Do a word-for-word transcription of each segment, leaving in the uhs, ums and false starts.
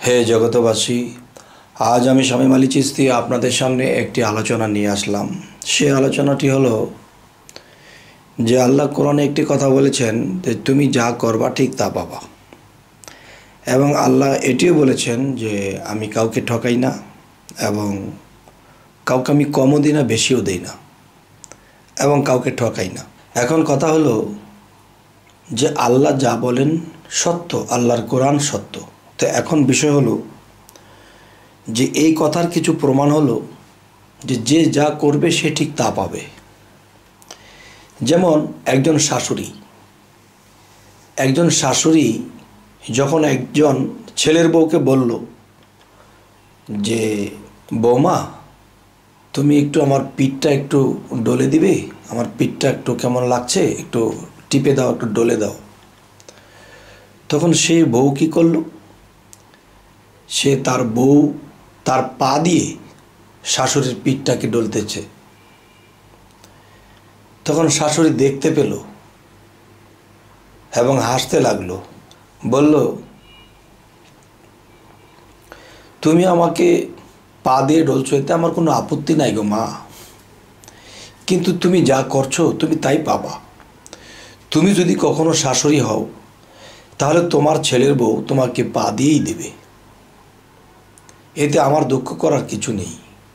হে জগতবাসী, আজ আমি শামিম আলী চিস্তি আপনাদের সামনে একটি আলোচনা নিয়ে আসলাম। সেই আলোচনাটি হলো যে আল্লাহ কোরআনে একটি কথা বলেছেন যে তুমি যা করবা ঠিক তা পাবা, এবং আল্লাহ এটিও বলেছেন যে আমি কাউকে ঠকাই না এবং কাউকে আমি কমও দিই না বেশিও দিই না এবং কাউকে ঠকাই না। এখন কথা হলো যে আল্লাহ যা বলেন সত্য, আল্লাহর কোরআন সত্য। তো এখন বিষয় হলো যে এই কথার কিছু প্রমাণ হলো যে যে যা করবে সে ঠিক তা পাবে। যেমন একজন শাশুড়ি একজন শাশুড়ি যখন একজন ছেলের বউকে বলল যে বৌমা তুমি একটু আমার পিঠটা একটু ডলে দিবে, আমার পিঠটা একটু কেমন লাগছে, একটু টিপে দাও, একটু ডলে দাও। তখন সেই বউ কী করলো, সে তার বউ তার পা দিয়ে শাশুড়ির পিঠটাকে ডলতেছে। তখন শাশুড়ি দেখতে পেল এবং হাসতে লাগলো, বলল তুমি আমাকে পা দিয়ে ডলছো, এতে আমার কোনো আপত্তি নাই গো মা, কিন্তু তুমি যা করছো তুমি তাই পাবা। তুমি যদি কখনো শাশুড়ি হও তাহলে তোমার ছেলের বউ তোমাকে পা দিয়েই দেবে, এতে আমার দুঃখ করার কিছু নেই।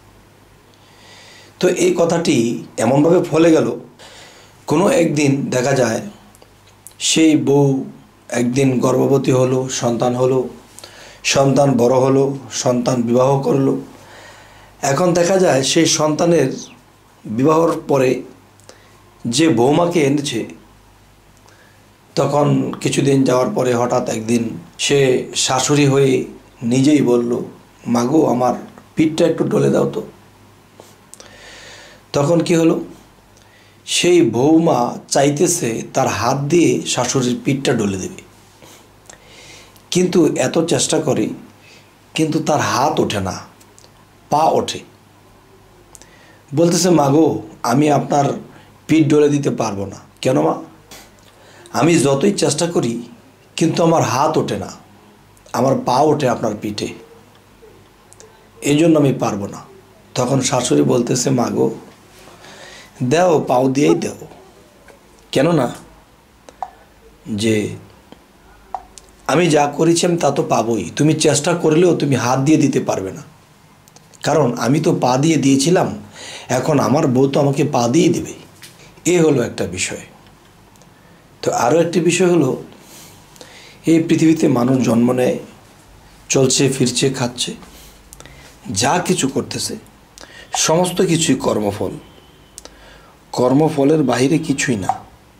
তো এই কথাটি এমনভাবে ফলে গেল, কোনো একদিন দেখা যায় সেই বউ একদিন গর্ভবতী হলো, সন্তান হলো, সন্তান বড় হলো, সন্তান বিবাহ করলো। এখন দেখা যায় সেই সন্তানের বিবাহর পরে যে বৌমাকে এনেছে, তখন কিছুদিন যাওয়ার পরে হঠাৎ একদিন সে শাশুড়ি হয়ে নিজেই বলল, মাগো আমার পিঠটা একটু ডলে দাও তো। তখন কি হলো, সেই বৌমা চাইতেছে তার হাত দিয়ে শাশুড়ির পিঠটা ডলে দেবে, কিন্তু এত চেষ্টা করে কিন্তু তার হাত ওঠে না, পা ওঠে। বলতেছে মাগো আমি আপনার পিঠ ডলে দিতে পারবো না। কেন মা? আমি যতই চেষ্টা করি কিন্তু আমার হাত ওঠে না, আমার পা ওঠে আপনার পিঠে, এই জন্য আমি পারবো না। তখন শাশুড়ি বলতেছে মাগো দেও, পাও দিয়েই দেও। কেননা যে আমি যা করেছি আমি তা তো পাবোই, তুমি চেষ্টা করলেও তুমি হাত দিয়ে দিতে পারবে না, কারণ আমি তো পা দিয়ে দিয়েছিলাম, এখন আমার বউ তো আমাকে পা দিয়ে দেবে। এ হলো একটা বিষয়। তো আরও একটি বিষয় হলো, এই পৃথিবীতে মানুষ জন্ম নেয়, চলছে ফিরছে খাচ্ছে, যা কিছু করতেছে সমস্ত কিছুই কর্মফল, কর্মফলের বাইরে কিছুই না।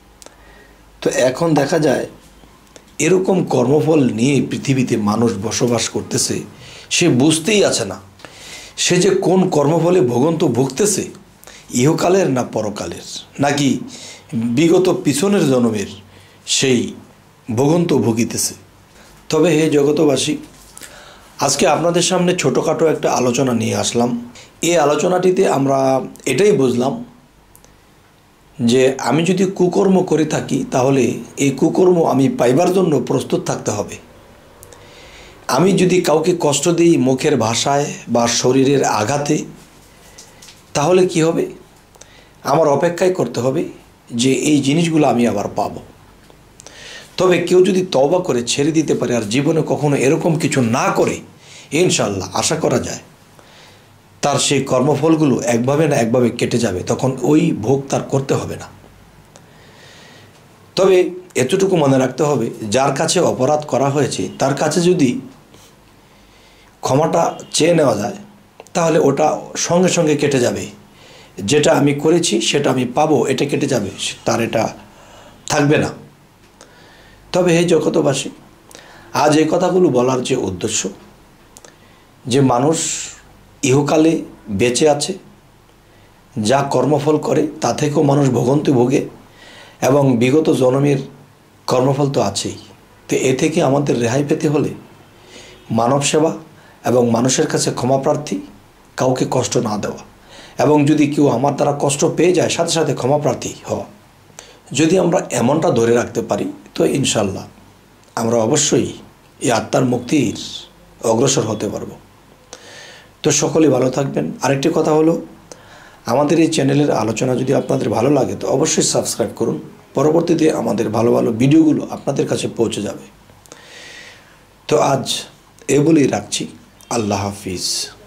তো এখন দেখা যায় এরকম কর্মফল নিয়ে পৃথিবীতে মানুষ বসবাস করতেছে, সে বুঝতেই আছে না সে যে কোন কর্মফলে ভোগন্ত ভুগতেছে, ইহকালের না পরকালের, নাকি বিগত পিছনের জন্মের সেই ভোগন্ত ভুগিতেছে। তবে হে জগতবাসী, আজকে আপনাদের সামনে ছোটোখাটো একটা আলোচনা নিয়ে আসলাম। এই আলোচনাটিতে আমরা এটাই বুঝলাম যে আমি যদি কুকর্ম করে থাকি তাহলে এই কুকর্ম আমি পাইবার জন্য প্রস্তুত থাকতে হবে। আমি যদি কাউকে কষ্ট দিই মুখের ভাষায় বা শরীরের আঘাতে, তাহলে কি হবে, আমার অপেক্ষাই করতে হবে যে এই জিনিসগুলো আমি আবার পাব। তবে কেউ যদি তওবা করে ছেড়ে দিতে পারে আর জীবনে কখনো এরকম কিছু না করে, ইনশাআল্লাহ আশা করা যায় তার সেই কর্মফলগুলো একভাবে না একভাবে কেটে যাবে, তখন ওই ভোগ তার করতে হবে না। তবে এতটুকু মনে রাখতে হবে, যার কাছে অপরাধ করা হয়েছে তার কাছে যদি ক্ষমাটা চেয়ে নেওয়া যায় তাহলে ওটা সঙ্গে সঙ্গে কেটে যাবে। যেটা আমি করেছি সেটা আমি পাবো, এটা কেটে যাবে, তার এটা থাকবে না। তবে হে জগতবাসী, আজ এই কথাগুলো বলার যে উদ্দেশ্য, যে মানুষ ইহকালে বেঁচে আছে, যা কর্মফল করে তা থেকেও মানুষ ভোগান্তি ভোগে, এবং বিগত জন্মের কর্মফল তো আছেই। তো এ থেকে আমাদের রেহাই পেতে হলে মানব সেবা এবং মানুষের কাছে ক্ষমাপ্রার্থী, কাউকে কষ্ট না দেওয়া, এবং যদি কেউ আমার দ্বারা কষ্ট পেয়ে যায় সাথে সাথে ক্ষমাপ্রার্থী হওয়া। যদি আমরা এমনটা ধরে রাখতে পারি তো ইনশাল্লাহ আমরা অবশ্যই এই আত্মার মুক্তির অগ্রসর হতে পারবো। তো সকলেই ভালো থাকবেন। আরেকটি কথা হলো, আমাদের এই চ্যানেলের আলোচনা যদি আপনাদের ভালো লাগে তো অবশ্যই সাবস্ক্রাইব করুন, পরবর্তীতে আমাদের ভালো ভালো ভিডিওগুলো আপনাদের কাছে পৌঁছে যাবে। তো আজ এ বলেই রাখছি, আল্লাহ হাফিজ।